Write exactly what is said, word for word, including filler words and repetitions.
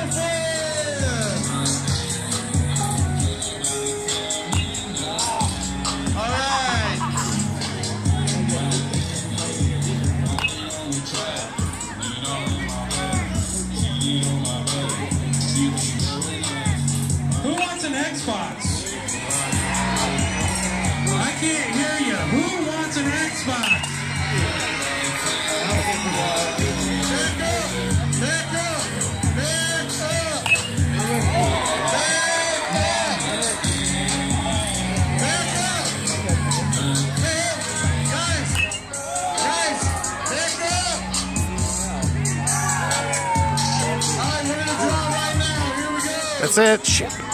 Who wants an Xbox? I can't hear you. Who wants an Xbox? Back up! Back up! Back up! Back up! Back up! Guys! Guys! Back up! Alright, we're gonna draw right now. Here we go. That's it. Shit.